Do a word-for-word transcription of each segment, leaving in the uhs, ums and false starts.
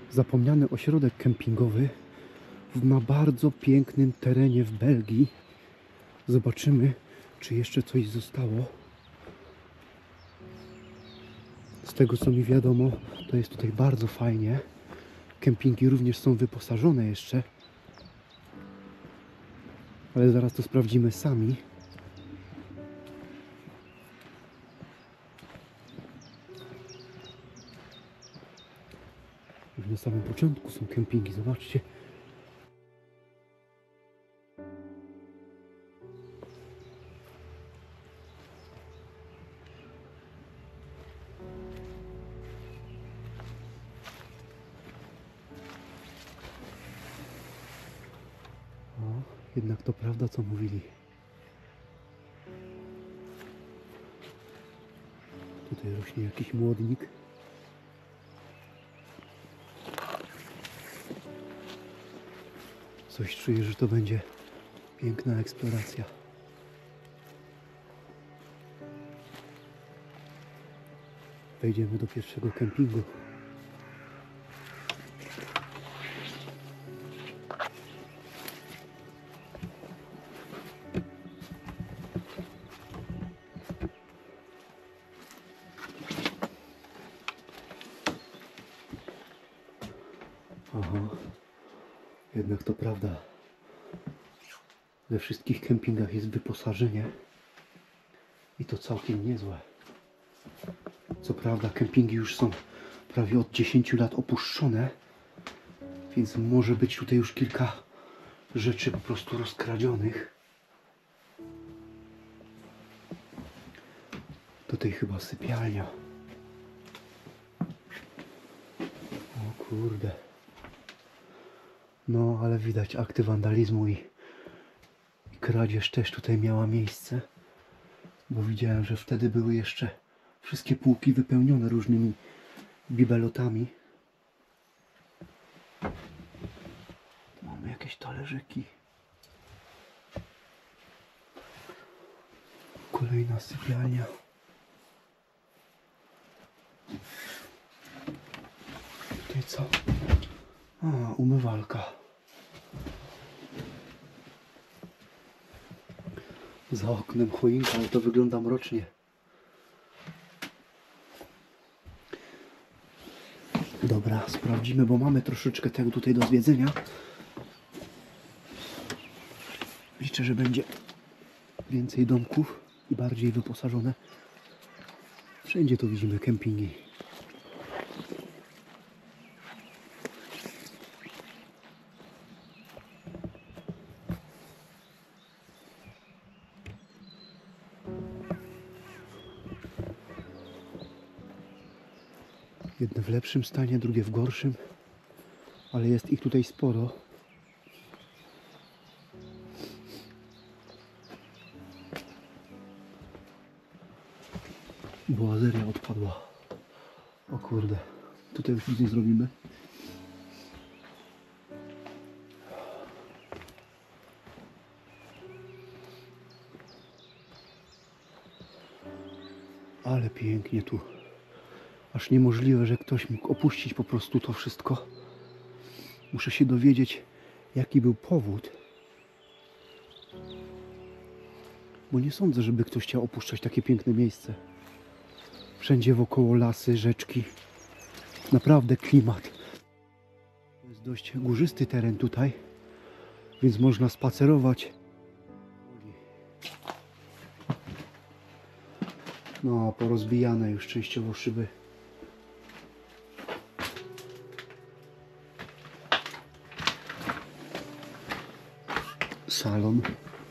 Zapomniany ośrodek kempingowy na bardzo pięknym terenie w Belgii. Zobaczymy, czy jeszcze coś zostało. Z tego co mi wiadomo, to jest tutaj bardzo fajnie. Kempingi również są wyposażone jeszcze. Ale zaraz to sprawdzimy sami. Już na samym początku są kempingi, zobaczcie. O, jednak to prawda, co mówili. Tutaj rośnie jakiś młodnik. Coś czuję, że to będzie piękna eksploracja. Wejdziemy do pierwszego kempingu. Aha, jednak to prawda. We wszystkich kempingach jest wyposażenie i to całkiem niezłe. Co prawda kempingi już są prawie od dziesięciu lat opuszczone, więc może być tutaj już kilka rzeczy po prostu rozkradzionych. Tutaj chyba sypialnia. O kurde. No, ale widać akty wandalizmu i, i kradzież też tutaj miała miejsce. Bo widziałem, że wtedy były jeszcze wszystkie półki wypełnione różnymi bibelotami. Tu mamy jakieś talerzyki. Kolejna sypialnia. Tutaj co? A, umywalka. Za oknem choinka, ale to wygląda mrocznie. Dobra, sprawdzimy, bo mamy troszeczkę tego tutaj do zwiedzenia. Liczę, że będzie więcej domków i bardziej wyposażone. Wszędzie tu widzimy kempingi. Jedne w lepszym stanie, drugie w gorszym, ale jest ich tutaj sporo. Boazeria odpadła. O kurde, tutaj już nic nie zrobimy. Ale pięknie tu. Aż niemożliwe, że ktoś mógł opuścić po prostu to wszystko. Muszę się dowiedzieć, jaki był powód. Bo nie sądzę, żeby ktoś chciał opuszczać takie piękne miejsce. Wszędzie wokoło lasy, rzeczki. Naprawdę klimat. To jest dość górzysty teren tutaj, więc można spacerować. No, porozbijane już częściowo szyby. Salon.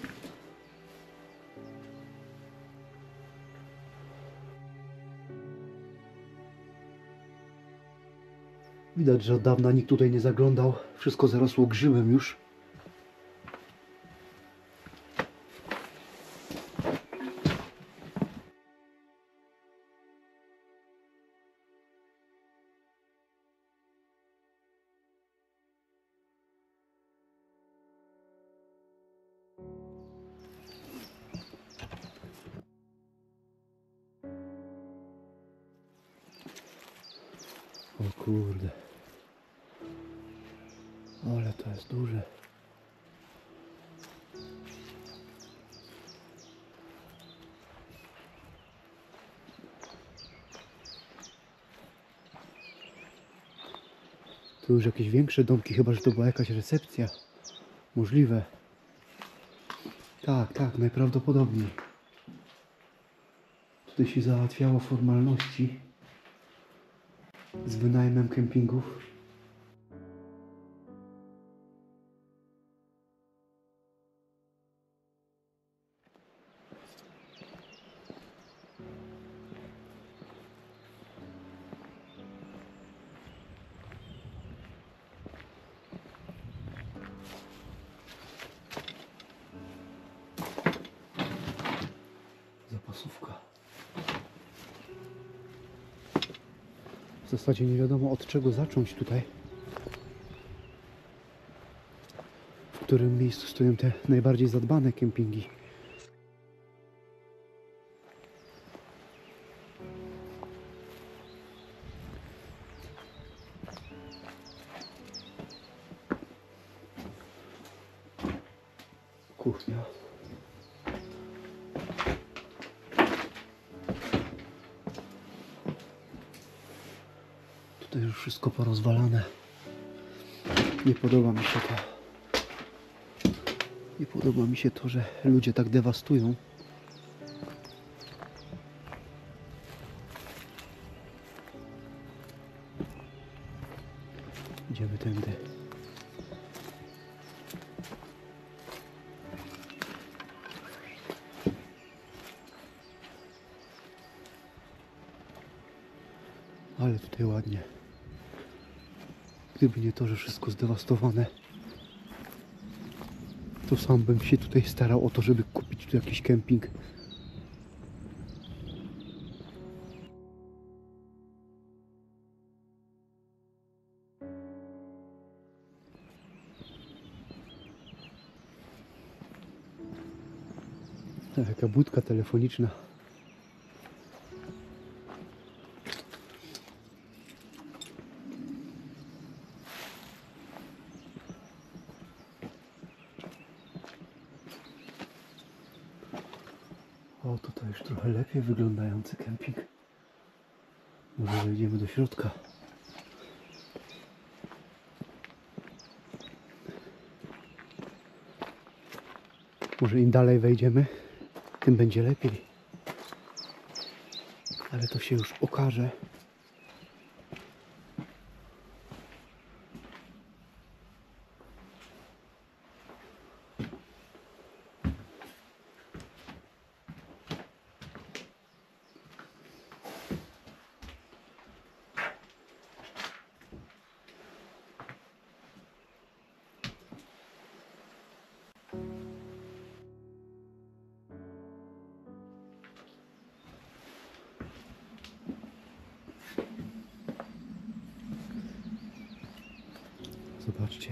Widać, że od dawna nikt tutaj nie zaglądał. Wszystko zarosło grzybem już. O kurde. Ale to jest duże. Tu już jakieś większe domki, chyba że to była jakaś recepcja. Możliwe. Tak, tak, najprawdopodobniej. Tutaj się załatwiało formalności z wynajmem kempingów. Zapasówka. W zasadzie nie wiadomo od czego zacząć tutaj. W którym miejscu stoją te najbardziej zadbane kempingi. Kuchnia. Tutaj już wszystko porozwalane. Nie podoba mi się to. Nie podoba mi się to, że ludzie tak dewastują. Idziemy tędy. Ale tutaj ładnie. Gdyby nie to, że wszystko zdewastowane, to sam bym się tutaj starał o to, żeby kupić tu jakiś kemping. Jaka budka telefoniczna. O, tutaj już trochę lepiej wyglądający kemping. Może wejdziemy do środka. Może im dalej wejdziemy, tym będzie lepiej. Ale to się już okaże. Zobaczcie.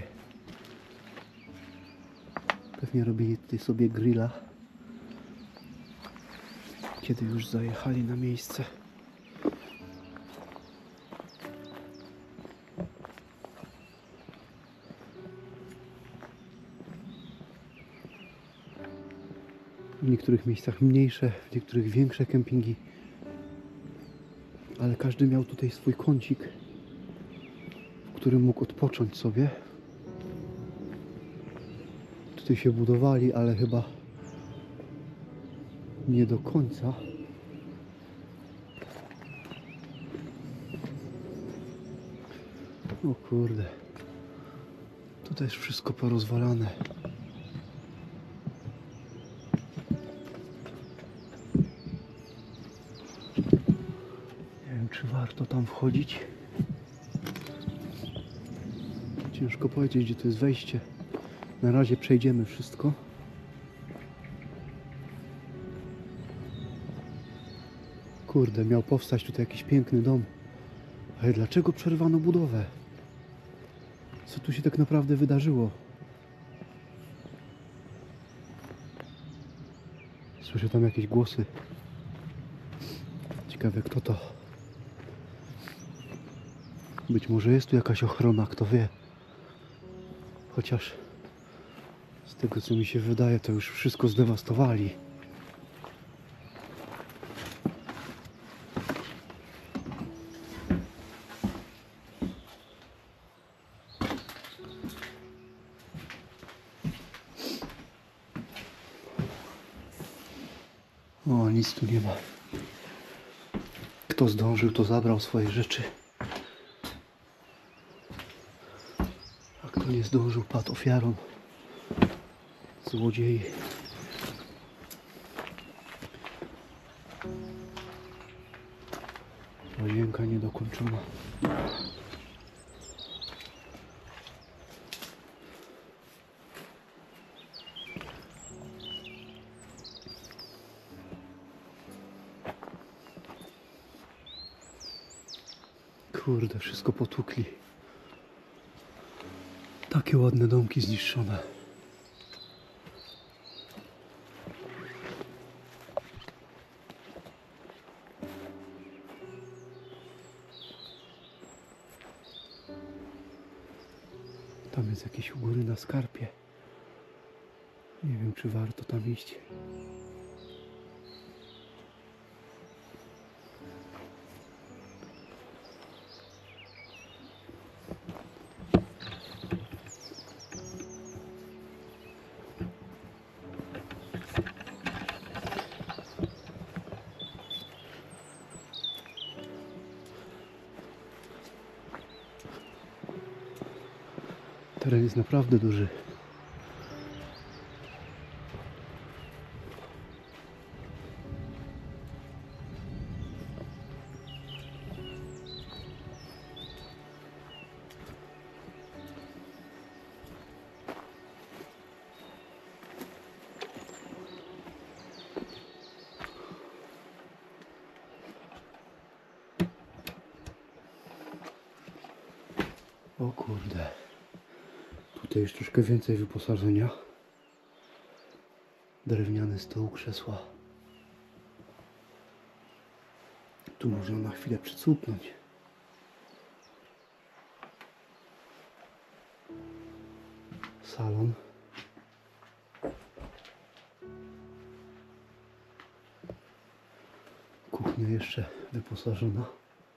Pewnie robili tutaj sobie grilla, kiedy już zajechali na miejsce. W niektórych miejscach mniejsze, w niektórych większe kempingi. Ale każdy miał tutaj swój kącik, w którym mógł odpocząć sobie. Tutaj się budowali, ale chyba nie do końca. O kurde. Tutaj jest wszystko porozwalane. Nie wiem, czy warto tam wchodzić. Ciężko powiedzieć, gdzie to jest wejście. Na razie przejdziemy wszystko. Kurde, miał powstać tutaj jakiś piękny dom. Ale dlaczego przerwano budowę? Co tu się tak naprawdę wydarzyło? Słyszę tam jakieś głosy. Ciekawe, kto to? Być może jest tu jakaś ochrona, kto wie. Chociaż z tego co mi się wydaje, to już wszystko zdewastowali. O, nic tu nie ma. Kto zdążył, to zabrał swoje rzeczy. A kto nie zdążył, padł ofiarą złodziei. Łazienka niedokończona. Kurde, wszystko potłukli. Takie ładne domki zniszczone. Tam jest jakieś u góry na skarpie. Nie wiem, czy warto tam iść. Teren jest naprawdę duży. O kurde. Tutaj już troszkę więcej wyposażenia. Drewniany stół, krzesła. Tu można na chwilę przycupnąć. Salon. Kuchnia jeszcze wyposażona.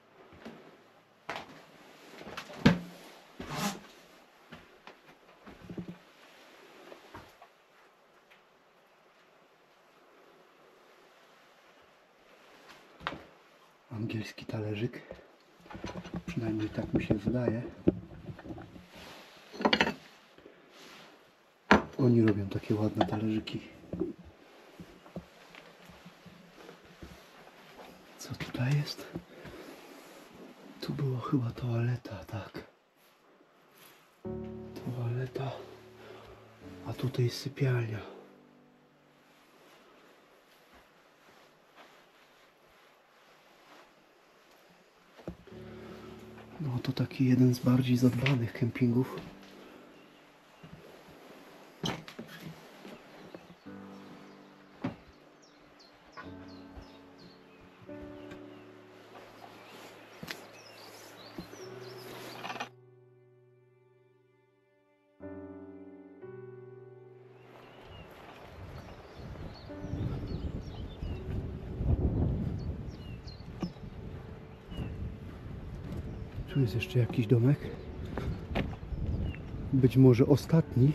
Angielski talerzyk. Przynajmniej tak mi się wydaje. Oni robią takie ładne talerzyki. Co tutaj jest? Tu była chyba toaleta, tak. Toaleta. A tutaj jest sypialnia. No to taki jeden z bardziej zadbanych kempingów. Tu jest jeszcze jakiś domek. Być może ostatni.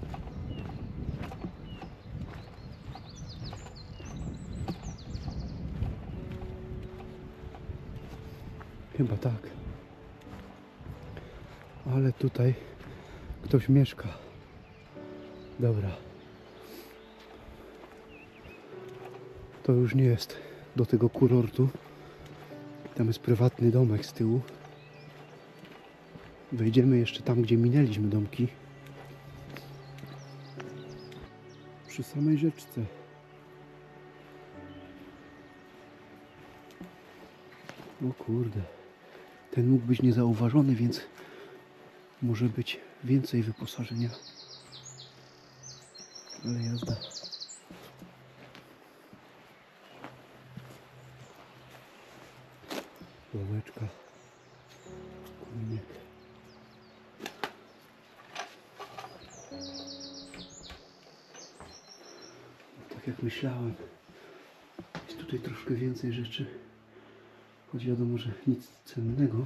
Chyba tak. Ale tutaj ktoś mieszka. Dobra. To już nie jest do tego kurortu. Tam jest prywatny domek z tyłu. Wejdziemy jeszcze tam, gdzie minęliśmy domki. Przy samej rzeczce. O kurde. Ten mógł być niezauważony, więc może być więcej wyposażenia. Ale jazda. Ławeczka. Kominek. jak myślałem. Jest tutaj troszkę więcej rzeczy. Choć wiadomo, że nic cennego.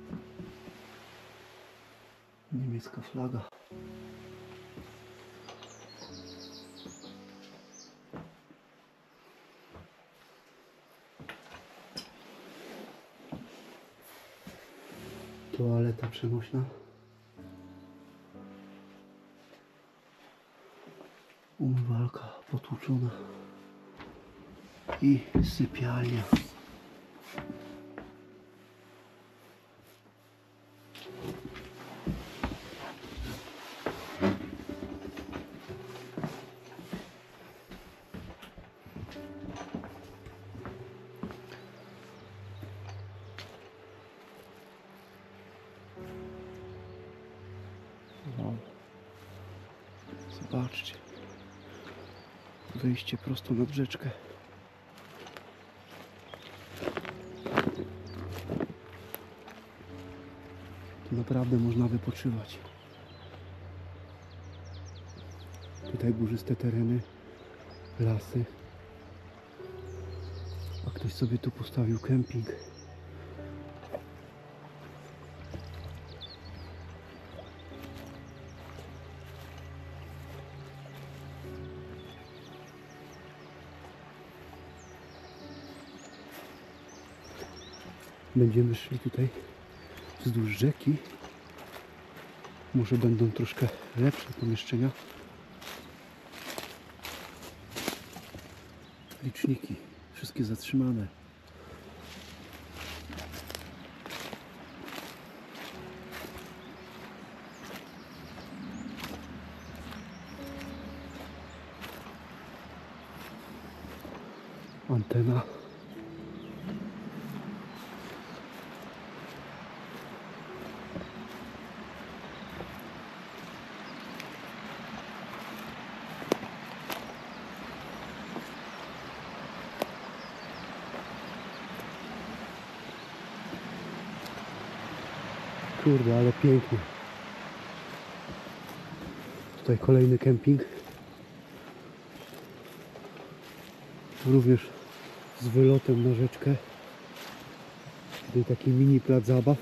Niemiecka flaga. Toaleta przenośna. Umywalka potłuczona. I sypialnia. Wow. Zobaczcie. Wyjście prosto nad rzeczkę. Tu naprawdę można wypoczywać. Tutaj górzyste tereny, lasy. A ktoś sobie tu postawił kemping. Będziemy szli tutaj wzdłuż rzeki. Może będą troszkę lepsze pomieszczenia. Liczniki, wszystkie zatrzymane. Antena. Kurde, ale pięknie. Tutaj kolejny kemping. Również z wylotem na rzeczkę. Tutaj taki mini plac zabaw.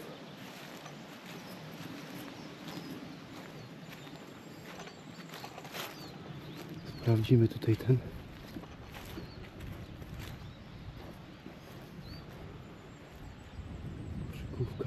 Sprawdzimy tutaj ten. Koszykówka.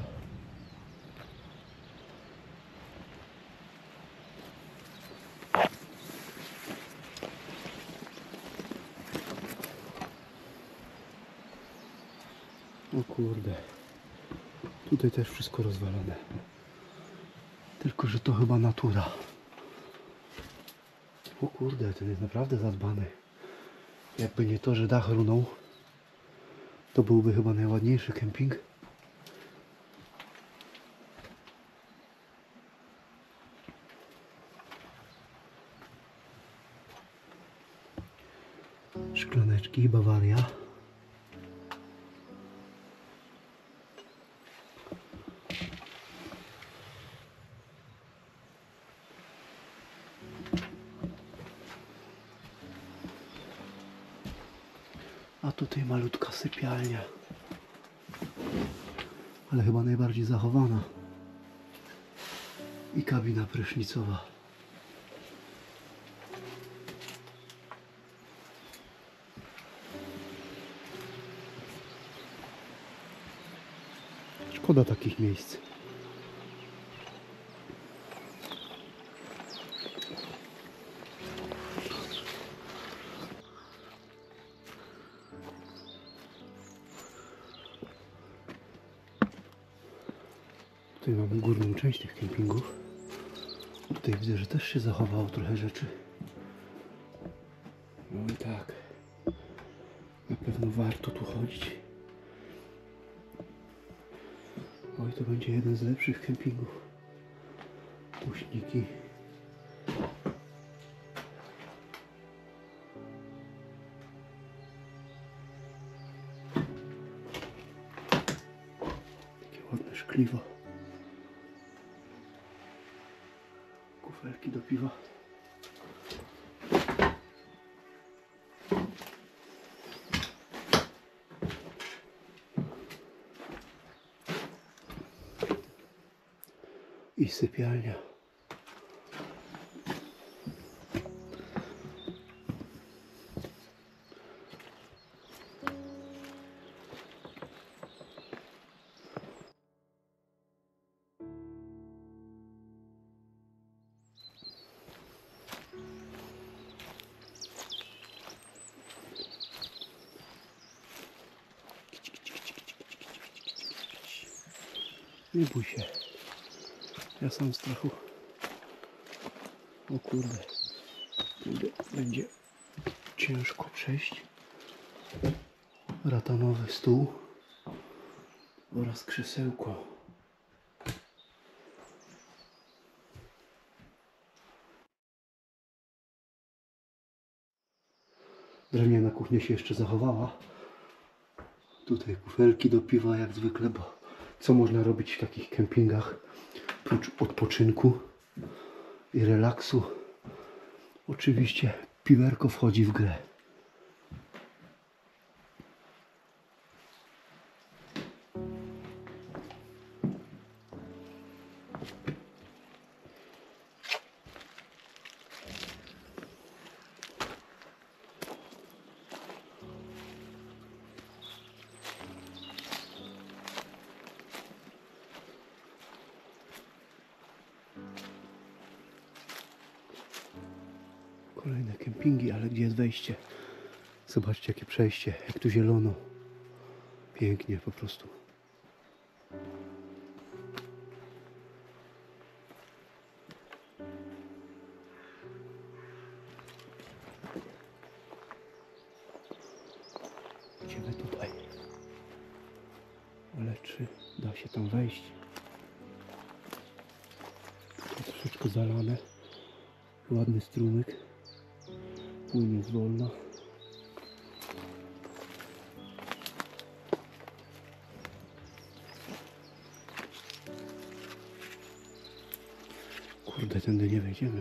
O kurde. Tutaj też wszystko rozwalone. Tylko że to chyba natura. O kurde, ten jest naprawdę zadbany. Jakby nie to, że dach runął, to byłby chyba najładniejszy kemping. Szklaneczki, Bawaria. A tutaj malutka sypialnia. Ale chyba najbardziej zachowana. I kabina prysznicowa. Szkoda takich miejsc. Tutaj mamy górną część tych kempingów. Tutaj widzę, że też się zachowało trochę rzeczy. No i tak. Na pewno warto tu chodzić. Oj, to będzie jeden z lepszych kempingów. Puśniki. Takie ładne szkliwo. Kufelki do piwa. i sypialnia. Nie bój się. Ja sam strachu. O kurde. Będzie, będzie ciężko przejść. Ratanowy stół oraz krzesełko. Drewniana kuchnia się jeszcze zachowała. Tutaj kufelki do piwa jak zwykle, bo co można robić w takich kempingach prócz odpoczynku i relaksu? Oczywiście piwerko wchodzi w grę. Kolejne kempingi, ale gdzie jest wejście? Zobaczcie jakie przejście, jak tu zielono. Pięknie po prostu. Idziemy tutaj. Ale czy da się tam wejść? To troszeczkę zalane. Ładny strumyk. Płynie zwolna. Kurde, tędy nie wejdziemy.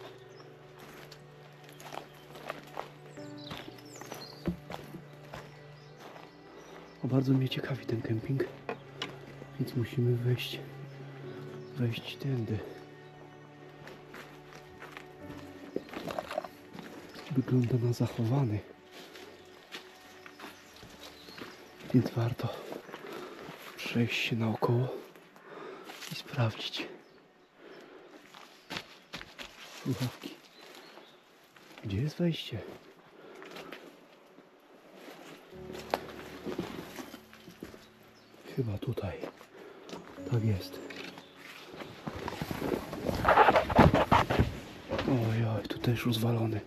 O, bardzo mnie ciekawi ten kemping, więc musimy wejść, wejść tędy. Wygląda na zachowany, więc warto przejść się naokoło i sprawdzić. Słuchawki. Gdzie jest wejście? Chyba tutaj. Tak jest. Oj, oj, tu też rozwalony.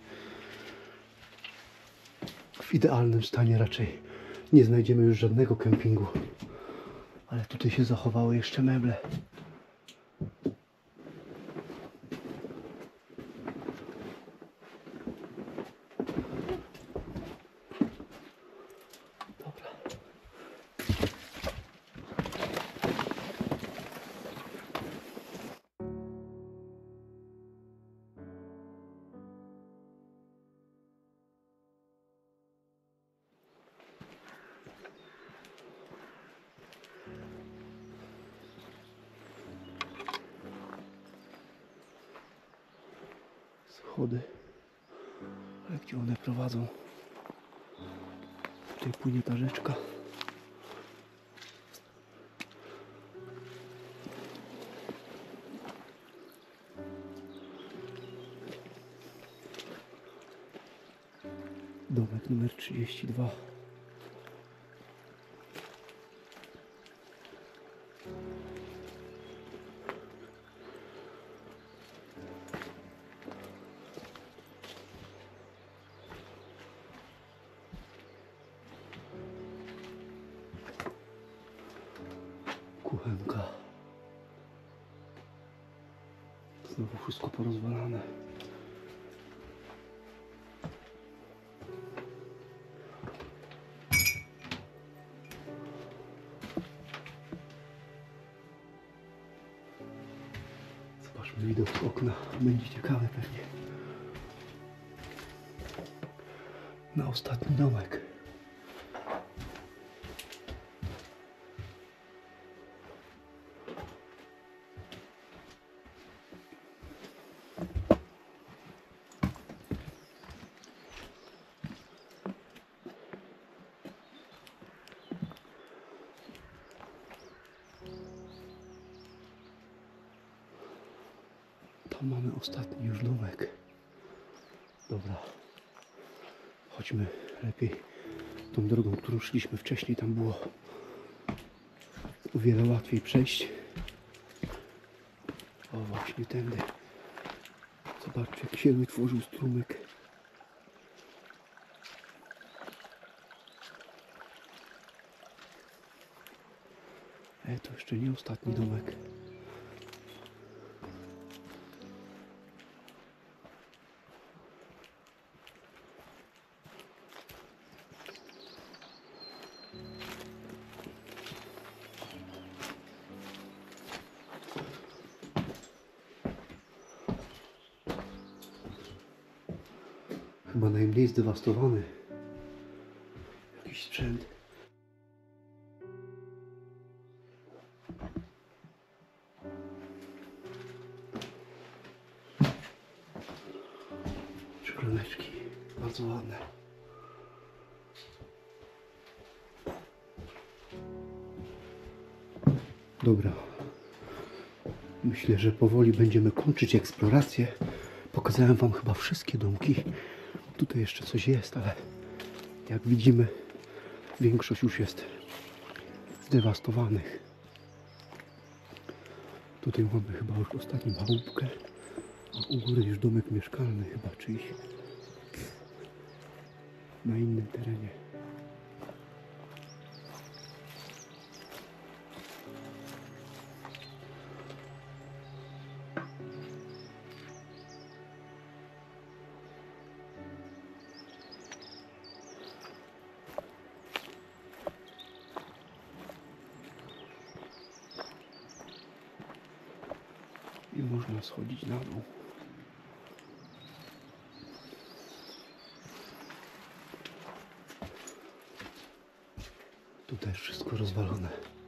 W idealnym stanie raczej nie znajdziemy już żadnego kempingu. Ale tutaj się zachowały jeszcze meble. Dobra. Schody, ale gdzie one prowadzą? Tutaj płynie ta rzeczka. Domek numer trzydzieści dwa. Kuchenka. Znowu wszystko porozwalane. Zobaczmy widok z okna. Będzie ciekawe pewnie. Na ostatni domek. Tam mamy ostatni już domek. Dobra. Chodźmy lepiej tą drogą, którą szliśmy wcześniej. Tam było o wiele łatwiej przejść. O, właśnie tędy. Zobaczcie, jak się wytworzył strumyk. E, to jeszcze nie ostatni domek. Chyba najmniej zdewastowany. Jakiś sprzęt. Szklaneczki. Bardzo ładne. Dobra. Myślę, że powoli będziemy kończyć eksplorację. Pokazałem wam chyba wszystkie domki. Tutaj jeszcze coś jest, ale jak widzimy, większość już jest zdewastowanych. Tutaj mamy chyba już ostatnią chałupkę, a u góry już domek mieszkalny chyba czyjś na innym terenie. I można schodzić na dół. Tu też wszystko rozwalone.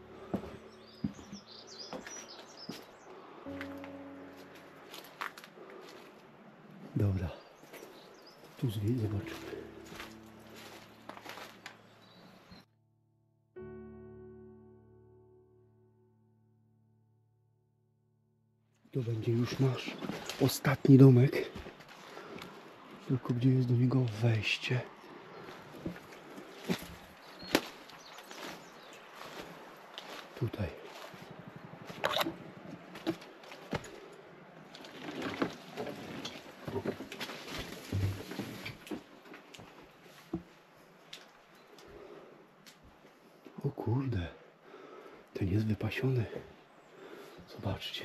Dobra. Tu zwie, zobaczymy. To będzie już nasz ostatni domek. Tylko gdzie jest do niego wejście? Tutaj. O kurde. Ten jest wypasiony. Zobaczcie.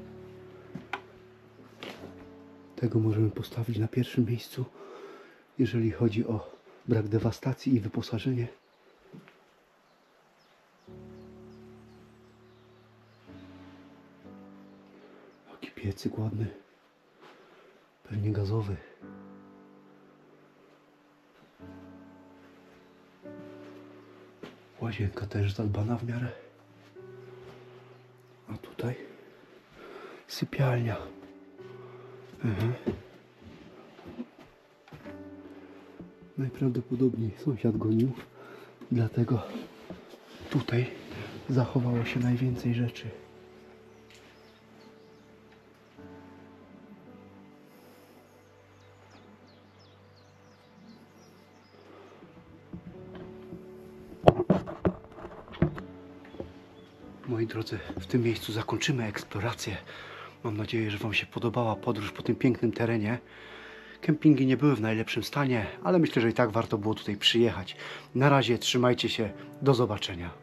Tego możemy postawić na pierwszym miejscu, jeżeli chodzi o brak dewastacji i wyposażenie. Jaki piecyk ładny. Pewnie gazowy. Łazienka też zadbana w miarę. A tutaj sypialnia. Mhm. Najprawdopodobniej sąsiad gonił, dlatego tutaj zachowało się najwięcej rzeczy. Moi drodzy, w tym miejscu zakończymy eksplorację. Mam nadzieję, że wam się podobała podróż po tym pięknym terenie. Kempingi nie były w najlepszym stanie, ale myślę, że i tak warto było tutaj przyjechać. Na razie trzymajcie się, do zobaczenia.